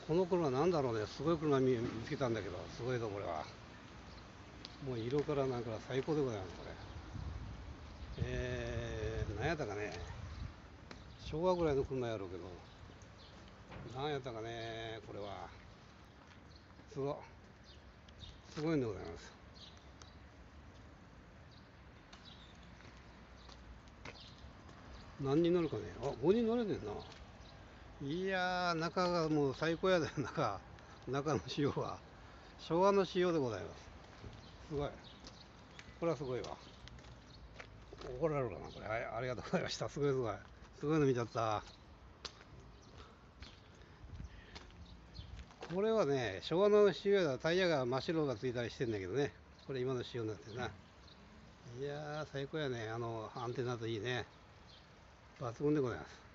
この車なんだろうね、すごい車見つけたんだけど、すごいぞ、これは。もう色からなんから最高でございます、これ。なんやったかね、昭和ぐらいの車やろうけど、なんやったかね、これは。すごい、すごいんでございます。何人乗るかね、あ、5人乗れてんな。いやー、中がもう最高やで、中の仕様は。昭和の仕様でございます。すごい。これはすごいわ。怒られるかな、これ。はい、ありがとうございました。すごいすごい。すごいの見ちゃった。これはね、昭和の仕様だ。タイヤが真っ白がついたりしてんだけどね。これ今の仕様になってるな。いやー、最高やね。アンテナといいね。抜群でございます。